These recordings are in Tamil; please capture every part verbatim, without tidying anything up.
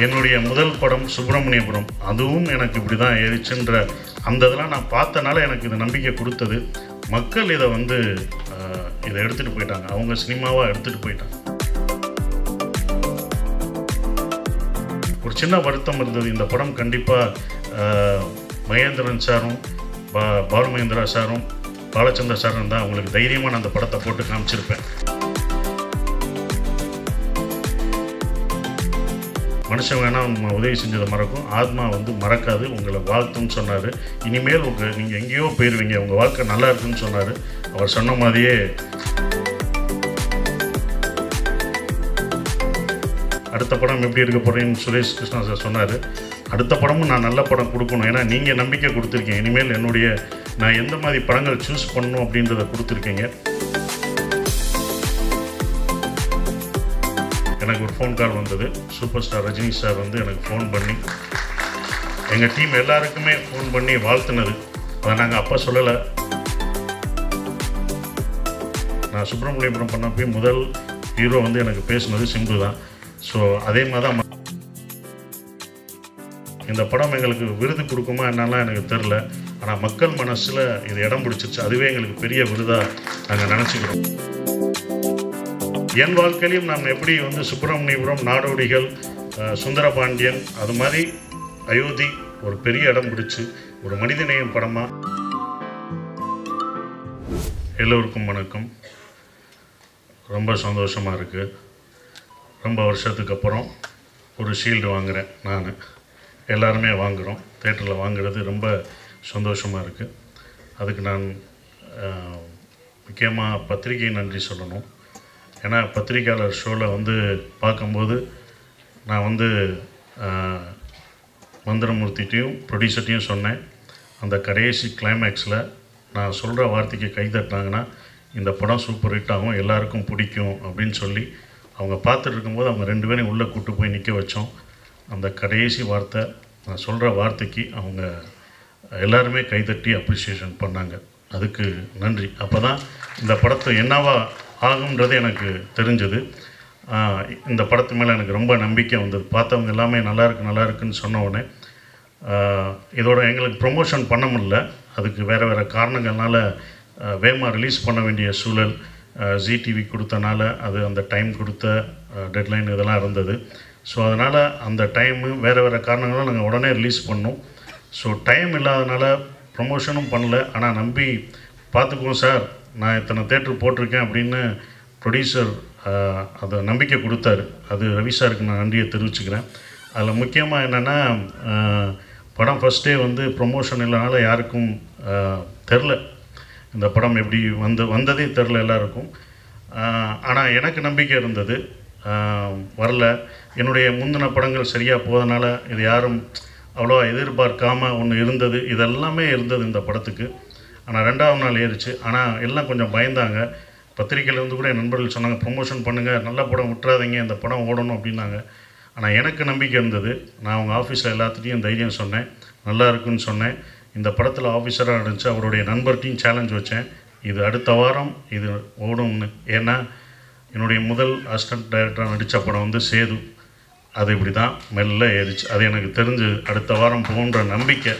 என்னுடைய முதல் படம் சுப்பிரமணியபுரம், அதுவும் எனக்கு இப்படி தான் ஏறிச்சுன்ற அந்த இதெல்லாம் நான் பார்த்தனால எனக்கு இது நம்பிக்கை கொடுத்தது. மக்கள் இதை வந்து இதை எடுத்துகிட்டு போயிட்டாங்க, அவங்க சினிமாவாக எடுத்துகிட்டு போயிட்டாங்க. ஒரு சின்ன வருத்தம் இருந்தது, இந்த படம் கண்டிப்பாக மகேந்திரன் சாரும் பா பாலு மகேந்திரா சாரும் பாலச்சந்திர சாரும் தான் அவங்களுக்கு தைரியமாக நான் அந்த படத்தை போட்டு காமிச்சிருப்பேன். மனுஷன் வேணால் உதவி செஞ்சதை மறக்கும், ஆத்மா வந்து மறக்காது, உங்களை வாழ்த்துன்னு சொன்னார். இனிமேல் உங்கள் நீங்கள் எங்கேயோ போயிடுவீங்க, உங்கள் வாழ்க்கை நல்லா இருக்குன்னு சொன்னார். அவர் சொன்ன மாதிரியே அடுத்த படம் எப்படி இருக்க போகிறேன்னு சுரேஷ் கிருஷ்ணா சார் சொன்னார். அடுத்த படமும் நான் நல்ல படம் கொடுக்கணும், ஏன்னா நீங்கள் நம்பிக்கை கொடுத்துருக்கீங்க. இனிமேல் என்னுடைய நான் எந்த மாதிரி படங்கள் சூஸ் பண்ணணும் அப்படின்றத கொடுத்துருக்கீங்க. எனக்கு ஒரு ஃபோன் கால் வந்தது, சூப்பர் ஸ்டார் ரஜினி சார் வந்து எனக்கு ஃபோன் பண்ணி, எங்கள் டீம் எல்லாருக்குமே ஃபோன் பண்ணி வாழ்த்துனது. அதை நாங்கள் அப்போ சொல்லலை. நான் சுப்பிரமணியபுரம் பண்ணப்போ முதல் ஹீரோ வந்து எனக்கு பேசுனது சிம்பு தான். ஸோ அதே மாதிரி தான் இந்த படம் எங்களுக்கு விருது கொடுக்குமா என்னெல்லாம் எனக்கு தெரில, ஆனால் மக்கள் மனசில் இது இடம் பிடிச்சிருச்சு. அதுவே எங்களுக்கு பெரிய விருதாக நாங்கள் நினச்சிக்கிறோம். என் வாழ்க்கையிலையும் நான் எப்படி வந்து சுப்பிரமணியபுரம், நாடோடிகள், சுந்தரபாண்டியன், அது மாதிரி அயோத்தி ஒரு பெரிய இடம் பிடிச்சி ஒரு மனிதநேயம் படமாக. எல்லோருக்கும் வணக்கம். ரொம்ப சந்தோஷமாக இருக்குது. ரொம்ப வருஷத்துக்கு அப்புறம் ஒரு ஷீல்டு வாங்குகிறேன். நான் எல்லாருமே வாங்குகிறோம், தேட்டரில் வாங்குறது ரொம்ப சந்தோஷமாக இருக்குது. அதுக்கு நான் முக்கியமாக பத்திரிகை நன்றி சொல்லணும். ஏன்னா பத்திரிக்கையாளர் ஷோவில் வந்து பார்க்கும்போது நான் வந்து மந்திரமூர்த்திட்டையும் ப்ரொடியூசர்ட்டையும் சொன்னேன், அந்த கடைசி கிளைமேக்ஸில் நான் சொல்கிற வார்த்தைக்கு கை தட்டினாங்கன்னா இந்த படம் சூப்பர் ஹிட் ஆகும், எல்லாருக்கும் பிடிக்கும் அப்படின்னு சொல்லி அவங்க பார்த்துட்டு இருக்கும்போது அவங்க ரெண்டு பேரையும் உள்ளே கூப்பிட்டு போய் நிற்க வச்சோம். அந்த கடைசி வார்த்தை, நான் சொல்கிற வார்த்தைக்கு அவங்க எல்லாருமே கைதட்டி அப்ரிஷியேஷன் பண்ணாங்க. அதுக்கு நன்றி. அப்போ தான் இந்த படத்தை என்னவா ஆகும்ன்றது எனக்கு தெரிஞ்சது. இந்த படத்து மேலே எனக்கு ரொம்ப நம்பிக்கை வந்தது. பார்த்தவங்க எல்லாமே நல்லாயிருக்கு நல்லா இருக்குன்னு சொன்ன உடனே இதோட எங்களுக்கு ப்ரொமோஷன் பண்ண முடியல. அதுக்கு வேறு வேறு காரணங்கள்னால வேகமாக ரிலீஸ் பண்ண வேண்டிய சூழல் ஜி டிவி கொடுத்தனால அது அந்த டைம் கொடுத்த டெட்லைன் இதெல்லாம் இருந்தது. ஸோ அதனால் அந்த டைமு வேறு வேறு காரணங்களும் நாங்கள் உடனே ரிலீஸ் பண்ணோம். ஸோ டைம் இல்லாதனால ப்ரொமோஷனும் பண்ணல. ஆனால் நம்பி பார்த்துக்குவோம் சார், நான் இத்தனை தேட்டர் போட்டிருக்கேன் அப்படின்னு ப்ரொடியூசர் அதை நம்பிக்கை கொடுத்தாரு. அது ரவி சாருக்கு நான் நன்றியை தெரிவிச்சுக்கிறேன். அதில் முக்கியமாக என்னென்னா, படம் ஃபஸ்ட்டே வந்து ப்ரொமோஷன் இல்லைனால யாருக்கும் தெரில இந்த படம் எப்படி வந்து வந்ததே தெரில எல்லாருக்கும். ஆனால் எனக்கு நம்பிக்கை இருந்தது. வரல, என்னுடைய முந்தின படங்கள் சரியாக போதனால இது யாரும் அவ்வளோவா எதிர்பார்க்காமல் ஒன்று இருந்தது. இதெல்லாமே இருந்தது இந்த படத்துக்கு. ஆனால் ரெண்டாவது நாள் ஏறிச்சு. ஆனால் எல்லாம் கொஞ்சம் பயந்தாங்க. பத்திரிக்கையிலேருந்து கூட என் நண்பர்கள் சொன்னாங்க, ப்ரொமோஷன் பண்ணுங்கள், நல்ல படம் விட்டுறாதீங்க, இந்த படம் ஓடணும் அப்படின்னாங்க. ஆனால் எனக்கு நம்பிக்கை இருந்தது. நான் அவங்க ஆஃபீஸில் எல்லாத்துலேயும் தைரியம் சொன்னேன், நல்லா இருக்குன்னு சொன்னேன். இந்த படத்தில் ஆஃபீஸராக இருந்துச்சு, அவருடைய நண்பர்கிட்டையும் சேலஞ்ச் வச்சேன், இது அடுத்த வாரம் இது ஓடும்னு. ஏன்னா என்னுடைய முதல் அசிஸ்டன்ட் டைரக்டராக நடித்த படம் வந்து சேது. அது இப்படி தான் மெல்ல ஏறிச்சு. அது எனக்கு தெரிஞ்சு அடுத்த வாரம் போன்ற நம்பிக்கை.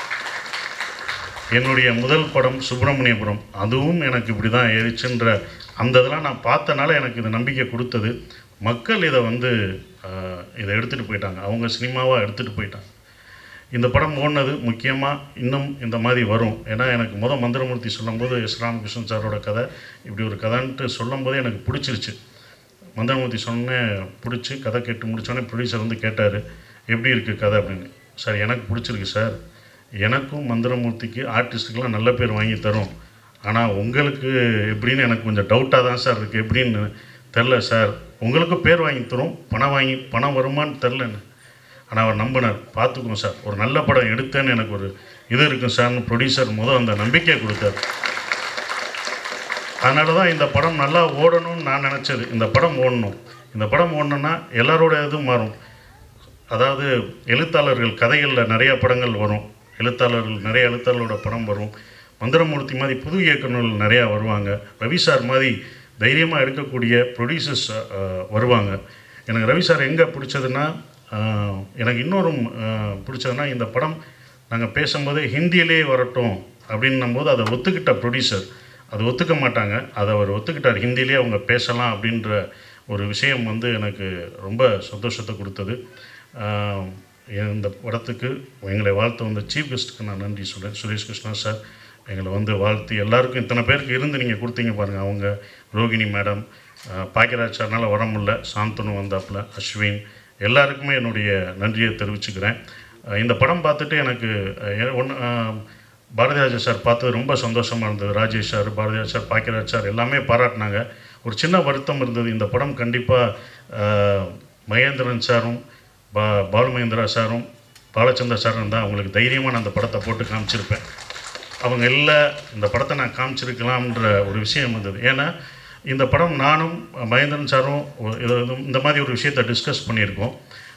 என்னுடைய முதல் படம் சுப்பிரமணியபுரம், அதுவும் எனக்கு இப்படி தான் ஏறிச்சுன்ற அந்த இதெல்லாம் நான் பார்த்தனால எனக்கு இது நம்பிக்கை கொடுத்தது. மக்கள் இதை வந்து இதை எடுத்துகிட்டு போயிட்டாங்க, அவங்க சினிமாவாக எடுத்துகிட்டு போயிட்டாங்க. இந்த படம் ஓடினது முக்கியமாக இன்னும் இந்த மாதிரி வரும். ஏன்னா எனக்கு முதல் மந்திரமூர்த்தி சொல்லும்போது எஸ் ராமகிருஷ்ணன் சாரோட கதை இப்படி ஒரு கதைன்ட்டு சொல்லும் போதே எனக்கு பிடிச்சிருச்சு. மந்திரமூர்த்தி சொன்னேன் பிடிச்சி கதை கேட்டு முடித்தோடனே ப்ரொடியூசர் வந்து கேட்டார், எப்படி இருக்குது கதை அப்படின்னு. சார் எனக்கு பிடிச்சிருக்கு சார், எனக்கும் மந்திரமூர்த்திக்கு ஆர்டிஸ்ட்டுக்கெலாம் நல்ல பேர் வாங்கி தரும், ஆனால் உங்களுக்கு எப்படின்னு எனக்கு கொஞ்சம் டவுட்டாக தான் சார் இருக்குது, எப்படின்னு தெரில சார், உங்களுக்கும் பேர் வாங்கி தரும், பணம் வாங்கி பணம் வருமானு தெரிலன்னு. ஆனால் அவர் நம்பினார், பார்த்துக்குவோம் சார், ஒரு நல்ல படம் எடுத்தேன்னு எனக்கு ஒரு இது இருக்கும் சார்னு ப்ரொடியூசர் முதல் அந்த நம்பிக்கையை கொடுத்தார். அதனால தான் இந்த படம் நல்லா ஓடணும்னு நான் நினச்சது. இந்த படம் ஓடணும், இந்த படம் ஓடணுன்னா எல்லாரோட இதுவும் மாறும். அதாவது எழுத்தாளர்கள் கதைகளில் நிறையா படங்கள் வரும், எழுத்தாளர்கள் நிறைய எழுத்தாளரோட படம் வரும். மந்திரமூர்த்தி மாதிரி புது இயக்குநர்கள் நிறையா வருவாங்க, ரவி சார் மாதிரி தைரியமாக எடுக்கக்கூடிய ப்ரொடியூசர்ஸ் வருவாங்க. எனக்கு ரவி சார் எங்கே பிடிச்சதுன்னா, எனக்கு இன்னொரு பிடிச்சதுன்னா இந்த படம் நாங்கள் பேசும்போது ஹிந்தியிலே வரட்டும் அப்படின்னும் போது அதை ஒத்துக்கிட்ட ப்ரொடியூசர் அதை ஒத்துக்க மாட்டாங்க, அதை அவர் ஒத்துக்கிட்டார், ஹிந்திலே அவங்க பேசலாம் அப்படின்ற ஒரு விஷயம் வந்து எனக்கு ரொம்ப சந்தோஷத்தை கொடுத்தது. இந்த படத்துக்கு எங்களை வாழ்த்து வந்த சீஃப் கெஸ்ட்டுக்கு நான் நன்றி சொல்கிறேன். சுரேஷ் கிருஷ்ணா சார் எங்களை வந்து வாழ்த்து எல்லாருக்கும் இத்தனை பேருக்கு இருந்து நீங்கள் கொடுத்தீங்க பாருங்கள். அவங்க ரோகிணி மேடம், பாக்கியராஜ் சார்னால் வர முடியல, சாந்தனு வந்தாப்புல, அஸ்வின், எல்லாருக்குமே என்னுடைய நன்றியை தெரிவிச்சுக்கிறேன். இந்த படம் பார்த்துட்டு எனக்கு ஒன்று பாரதிராஜா சார் பார்த்தது ரொம்ப சந்தோஷமாக இருந்தது. Rajesh sir, Bharathiraj sir, Bhagyaraj sir எல்லாமே பாராட்டினாங்க. ஒரு சின்ன வருத்தம் இருந்தது, இந்த படம் கண்டிப்பாக மகேந்திரன் சாரும் பா பாலு மகேந்திரா சாரும் பாலச்சந்தர் சாரும் தான் அவங்களுக்கு தைரியமாக நான் அந்த படத்தை போட்டு காமிச்சிருப்பேன். அவங்க இல்லை, இந்த படத்தை நான் காமிச்சிருக்கலாம்ன்ற ஒரு விஷயம் இருந்தது. ஏன்னா இந்த படம் நானும் மகேந்திரன் சாரும் இந்த மாதிரி ஒரு விஷயத்தை டிஸ்கஸ் பண்ணியிருக்கோம்.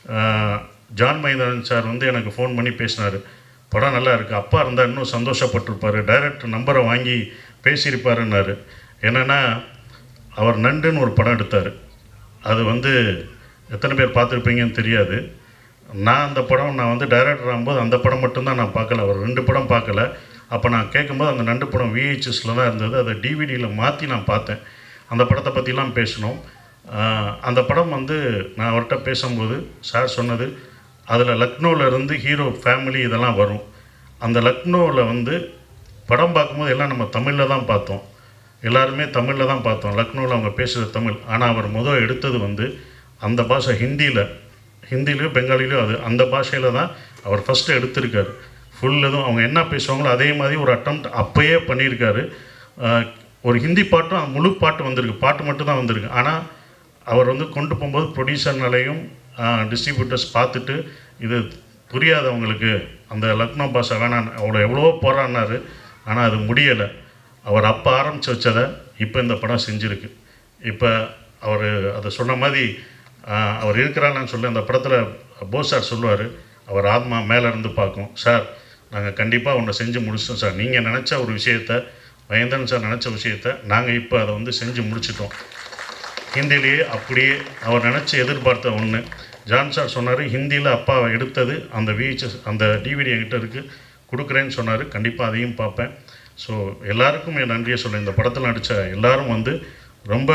ஜான் மகேந்திரன் சார் வந்து எனக்கு ஃபோன் பண்ணி பேசினார், படம் நல்லா இருக்குது, அப்பா இருந்தால் இன்னும் சந்தோஷப்பட்டிருப்பார், டைரக்டர் நம்பரை வாங்கி பேசியிருப்பாருன்னாரு. என்னென்னா அவர் நண்டுன்னு ஒரு படம் எடுத்தார், அது வந்து எத்தனை பேர் பார்த்துருப்பீங்கன்னு தெரியாது. நான் அந்த படம் நான் வந்து டைரக்டர் ஆகும்போது அந்த படம் மட்டும்தான் நான் பார்க்கல, அவர் ரெண்டு படம் பார்க்கல. அப்போ நான் கேட்கும்போது அந்த நண்டு படம் விஹெச்எஸில் தான் இருந்தது, அதை டிவிடியில் மாற்றி நான் பார்த்தேன். அந்த படத்தை பற்றிலாம் பேசணும். அந்த படம் வந்து நான் அவர்கிட்ட பேசும்போது சார் சொன்னது, அதில் லக்னோவிலேருந்து ஹீரோ ஃபேமிலி இதெல்லாம் வரும். அந்த லக்னோவில் வந்து படம் பார்க்கும்போது எல்லாம் நம்ம தமிழில் தான் பார்த்தோம், எல்லாருமே தமிழில் தான் பார்த்தோம், லக்னோவில் அவங்க பேசுகிற தமிழ். ஆனால் அவர் முதல் எடுத்தது வந்து அந்த பாஷை ஹிந்தியில், ஹிந்திலேயோ பெங்காலிலேயோ அது அந்த பாஷையில் தான் அவர் ஃபஸ்ட்டு எடுத்திருக்காரு. ஃபுல் எதுவும் அவங்க என்ன பேசுவாங்களோ அதே மாதிரி ஒரு அட்டம்ப்ட் அப்போயே பண்ணியிருக்காரு. ஒரு ஹிந்தி பாட்டும் முழு பாட்டு வந்திருக்கு, பாட்டு மட்டும் தான் வந்திருக்கு. ஆனால் அவர் வந்து கொண்டு போகும்போது ப்ரொடியூசர்னாலையும் டிஸ்ட்ரிபியூட்டர்ஸ் பார்த்துட்டு இது புரியாதவங்களுக்கு அந்த லக்னோ பாஷை வேணாம், அவ்வளோ எவ்வளோ போராடினார், ஆனால் அது முடியலை. அவர் அப்போ ஆரம்பித்து வச்சதை இப்போ இந்த படம் செஞ்சுருக்கு. இப்போ அவர் அதை சொன்ன மாதிரி அவர் இருக்கிறான்னு சொல்லி அந்த படத்தில் போஸ் சார் சொல்லுவார், அவர் ஆத்மா மேலே இருந்து பார்க்கும், சார் நாங்கள் கண்டிப்பாக ஒன்று செஞ்சு முடிச்சிட்டோம் சார், நீங்கள் நினச்ச ஒரு விஷயத்தை, மகேந்திரன் சார் நினச்ச விஷயத்தை நாங்கள் இப்போ அதை வந்து செஞ்சு முடிச்சிட்டோம். ஹிந்திலேயே அப்படியே அவர் நினச்சி எதிர்பார்த்த ஒன்று. ஜான் சார் சொன்னார், ஹிந்தியில் அப்பா எடுத்தது அந்த விஹெச்எஸ் அந்த டிவிடி என்கிட்ட இருக்குது, கொடுக்குறேன்னு சொன்னார், கண்டிப்பாக அதையும் பார்ப்பேன். ஸோ எல்லாருக்கும் என் நன்றியை சொல்கிறேன். இந்த படத்தில் நடித்த எல்லாரும் வந்து ரொம்ப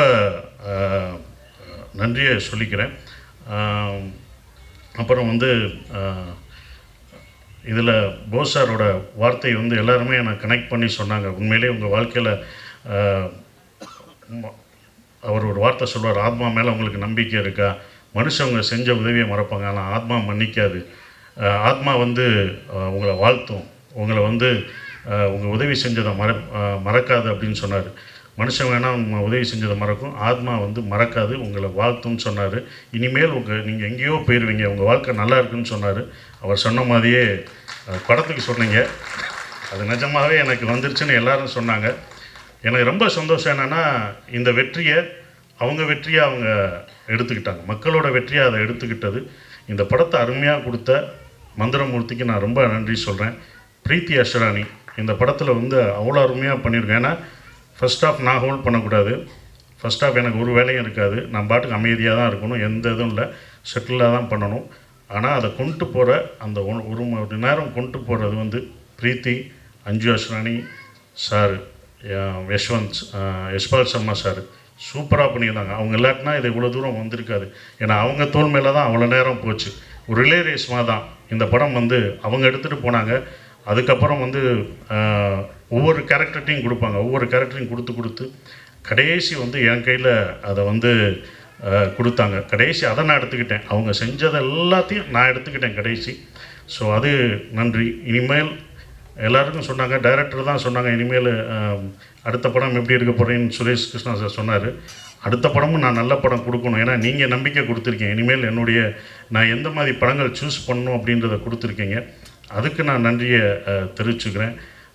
நன்றியை சொல்லிக்கிறேன். அப்புறம் வந்து இதில் போஸ் சாரோட வார்த்தை வந்து எல்லாருமே என்னை கனெக்ட் பண்ணி சொன்னாங்க. உண்மையிலே உங்கள் வாழ்க்கையில் அவர் ஒரு வார்த்தை சொல்வார், ஆத்மா மேலே உங்களுக்கு நம்பிக்கை இருக்கா, மனுஷங்க செஞ்ச உதவியை மறப்பாங்க, ஆனால் ஆத்மா மன்னிக்காது, ஆத்மா வந்து உங்களை வாழ்த்தும், உங்களை வந்து உங்கள் உதவி செஞ்சதை மற மறக்காது அப்படின்னு சொன்னார். மனுஷன் வேணால் உங்கள் உதவி செஞ்சதை மறக்கும், ஆத்மா வந்து மறக்காது, உங்களை வாழ்த்தும்னு சொன்னார். இனிமேல் உங்கள் நீங்கள் எங்கேயோ போயிடுவீங்க, உங்கள் வாழ்க்கை நல்லா இருக்குன்னு சொன்னார். அவர் சொன்ன மாதிரியே படத்துக்கு சொன்னீங்க, அது நிஜமாகவே எனக்கு வந்துருச்சுன்னு எல்லோரும் சொன்னாங்க. எனக்கு ரொம்ப சந்தோஷம் என்னென்னா, இந்த வெற்றியை அவங்க வெற்றியாக அவங்க எடுத்துக்கிட்டாங்க, மக்களோட வெற்றியாக அதை எடுத்துக்கிட்டது. இந்த படத்தை அருமையாக கொடுத்த மந்திரமூர்த்திக்கு நான் ரொம்ப நன்றி சொல்கிறேன். பிரீத்தி அஷ்ரானி இந்த படத்தில் வந்து அவ்வளோ அருமையாக பண்ணியிருக்கேன். ஏன்னா ஃபஸ்ட் ஆஃப் நான் ஹோல்ட் பண்ணக்கூடாது, ஃபஸ்ட் ஆஃப் எனக்கு ஒரு வேலையும் இருக்காது, நான் பாட்டுக்கு அமைதியாக தான் இருக்கணும், எந்த இதுவும் இல்லை, செட்டிலாக தான் பண்ணணும். ஆனால் அதை கொண்டு போகிற அந்த ஒரு மணி நேரம் கொண்டு போகிறது வந்து பிரீத்தி, அஞ்சு அஷ்ரானி சார், யஷ்வந்த் யஷ்பால் சர்மா சார் சூப்பராக பண்ணியிருந்தாங்க. அவங்க இல்லாட்டினா இது இவ்வளோ தூரம் வந்திருக்காது. ஏன்னா அவங்க தோல் மேலே தான் அவ்வளோ நேரம் போச்சு. ஒரு ரிலே ரேஸ்மாக தான் இந்த படம் வந்து அவங்க எடுத்துகிட்டு போனாங்க. அதுக்கப்புறம் வந்து ஒவ்வொரு கேரக்டர்ட்டையும் கொடுப்பாங்க, ஒவ்வொரு கேரக்டரையும் கொடுத்து கொடுத்து கடைசி வந்து என் கையில் அதை வந்து கொடுத்தாங்க. கடைசி அதை நான் எடுத்துக்கிட்டேன், அவங்க செஞ்சதை எல்லாத்தையும் நான் எடுத்துக்கிட்டேன் கடைசி. ஸோ அது நன்றி. இனிமேல் எல்லாருக்கும் சொன்னாங்க, டைரக்டர் தான் சொன்னாங்க, இனிமேல் அடுத்த படம் எப்படி இருக்க போகிறேன்னு சுரேஷ் கிருஷ்ணா சார் சொன்னார். அடுத்த படமும் நான் நல்ல படம் கொடுக்கணும், ஏன்னா நீங்கள் நம்பிக்கை கொடுத்துருக்கீங்க. இனிமேல் என்னுடைய நான் எந்த மாதிரி படங்கள் சூஸ் பண்ணணும் அப்படின்றத கொடுத்துருக்கீங்க. அதுக்கு நான் நன்றியை தெரிவிச்சுக்கிறேன்.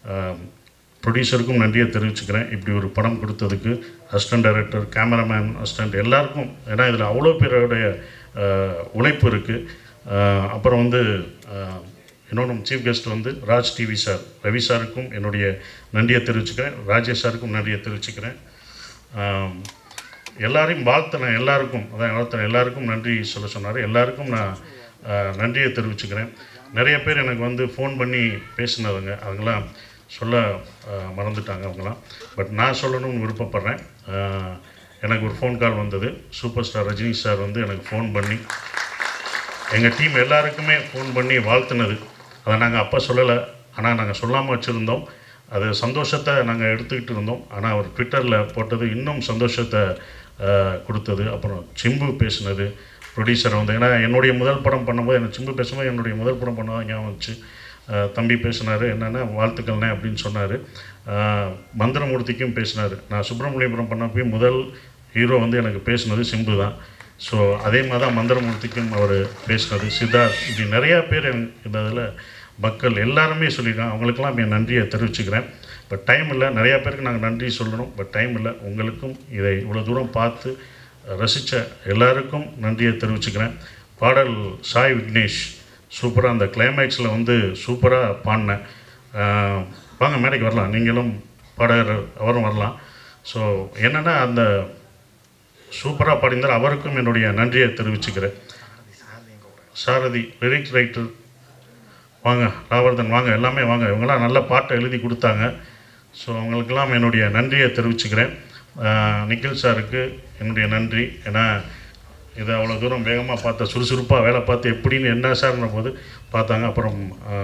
ப்ரொடியூசருக்கும் நன்றியை தெரிவிச்சுக்கிறேன், இப்படி ஒரு படம் கொடுத்ததுக்கு. அசிஸ்டன்ட் டைரக்டர், கேமராமேன், அசிஸ்டண்ட் எல்லாருக்கும், ஏன்னா இதில் அவ்வளோ பேருடைய உழைப்பு இருக்குது. அப்புறம் வந்து இன்னொன்று சீஃப் கெஸ்ட் வந்து ராஜ் டிவி சார், ரவி சாருக்கும் என்னுடைய நன்றியை தெரிவிச்சுக்கிறேன், ராஜேஷ் சாருக்கும் நன்றியை தெரிவிச்சுக்கிறேன். எல்லாரையும் வாழ்த்தினேன், எல்லாருக்கும் அதான் வாழ்த்தினேன், எல்லாருக்கும் நன்றி சொல்ல சொன்னார். எல்லாருக்கும் நான் நன்றியை தெரிவிச்சுக்கிறேன். நிறைய பேர் எனக்கு வந்து ஃபோன் பண்ணி பேசினவங்க, அவங்களாம் சொல்ல மறந்துட்டாங்க அவங்களாம். பட் நான் சொல்லணும்னு விருப்பப்படுறேன். எனக்கு ஒரு ஃபோன் கால் வந்தது. சூப்பர் ஸ்டார் ரஜினி சார் வந்து எனக்கு ஃபோன் பண்ணி எங்கள் டீம் எல்லாருக்குமே ஃபோன் பண்ணி வாழ்த்துனது. அதை நாங்கள் அப்போ சொல்லலை, ஆனால் நாங்கள் சொல்லாமல் வச்சுருந்தோம். அது சந்தோஷத்தை நாங்கள் எடுத்துக்கிட்டு இருந்தோம். ஆனால் அவர் ட்விட்டரில் போட்டது இன்னும் சந்தோஷத்தை கொடுத்தது. அப்புறம் சிம்பு பேசினது, ப்ரொடியூசர் வந்து, ஏன்னா என்னுடைய முதல் படம் பண்ணும்போது எனக்கு சிம்பு பேசும்போது என்னுடைய முதல் படம் பண்ணதான் ஞாபகம் வச்சு. தம்பி பேசினார், என்னென்னா வாழ்த்துக்கள்னே அப்படின்னு சொன்னார். மந்திரமூர்த்திக்கும் பேசினார். நான் சுப்பிரமணியபுரம் பண்ணப்போயும் முதல் ஹீரோ வந்து எனக்கு பேசினது சிம்பு தான். ஸோ அதே மாதிரி தான் மந்திரமூர்த்திக்கும் அவர் பேசினது, சித்தார்த், இப்படி நிறையா பேர் இந்த இதில் மக்கள் எல்லாருமே சொல்லியிருக்காங்க. அவங்களுக்கெல்லாம் என் நன்றியை தெரிவிச்சுக்கிறேன். பட் டைம் இல்லை, நிறையா பேருக்கு நாங்கள் நன்றி சொல்லணும், பட் டைம் இல்லை. உங்களுக்கும் இதை இவ்வளோ தூரம் பார்த்து ரசித்த எல்லாருக்கும் நன்றியை தெரிவிச்சுக்கிறேன். பாடல் சாய் விக்னேஷ் சூப்பராக அந்த கிளைமேக்ஸில் வந்து சூப்பராக பாடினேன். வாங்க மேடைக்கு வரலாம், நீங்களும் பாடகர் அவரும் வரலாம். ஸோ என்னென்னா அந்த சூப்பராக பாடிந்தார், அவருக்கும் என்னுடைய நன்றியை தெரிவிச்சுக்கிறேன். சாரதி லிரிக்ஸ் ரைட்டர் வாங்க, ராவர்தன் வாங்க, எல்லாமே வாங்க, இவங்களாம் நல்ல பாட்டை எழுதி கொடுத்தாங்க. ஸோ அவங்களுக்கெல்லாம் என்னுடைய நன்றியை தெரிவிச்சுக்கிறேன். நிக்கில் சாருக்கு என்னுடைய நன்றி. ஏன்னா இதை அவ்வளோ தூரம் வேகமாக பார்த்த, சுறுசுறுப்பாக வேலை பார்த்து எப்படின்னு என்ன சார்ன்ற போது பார்த்தாங்க. அப்புறம்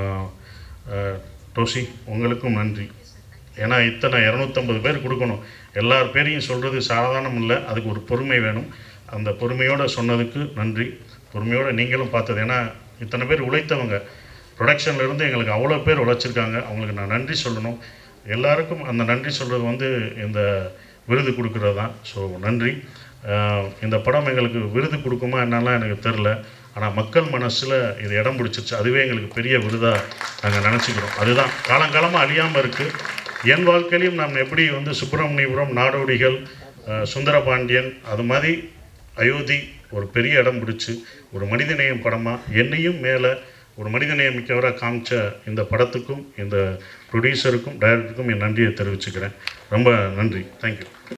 டோசி உங்களுக்கும் நன்றி. ஏன்னா இத்தனை இரநூத்தம்பது பேர் கொடுக்கணும், எல்லார் பேரையும் சொல்கிறது சாதாரணம் இல்லை, அதுக்கு ஒரு பொறுமை வேணும். அந்த பொறுமையோடு சொன்னதுக்கு நன்றி. பொறுமையோடு நீங்களும் பார்த்தது, ஏன்னா இத்தனை பேர் உழைத்தவங்க, ப்ரொடக்ஷன்லேருந்து எங்களுக்கு அவ்வளோ பேர் உழைச்சிருக்காங்க. அவங்களுக்கு நான் நன்றி சொல்லணும். எல்லாருக்கும் அந்த நன்றி சொல்கிறது வந்து இந்த விருது கொடுக்குறது தான். ஸோ நன்றி. இந்த படம் எங்களுக்கு விருது கொடுக்குமா என்னெல்லாம் எனக்கு தெரில, ஆனால் மக்கள் மனசில் இது இடம் பிடிச்சிருச்சு, அதுவே எங்களுக்கு பெரிய விருதாக நாங்கள் நினச்சிக்கிறோம். அதுதான் காலங்காலமாக அழியாமல் இருக்குது. என் வாழ்க்கையிலையும் நான் எப்படி வந்து சுப்பிரமணியபுரம், நாடோடிகள், சுந்தரபாண்டியன், அது மாதிரி அயோத்தி ஒரு பெரிய இடம் பிடிச்சி ஒரு மனிதநேயம் படமாக என்னையும் மேலே ஒரு மனிதநேயம் மிக்கவராக காமிச்ச இந்த படத்துக்கும் இந்த ப்ரொடியூசருக்கும் டைரக்டருக்கும் என் நன்றியை தெரிவிச்சுக்கிறேன். ரொம்ப நன்றி. தேங்க்யூ.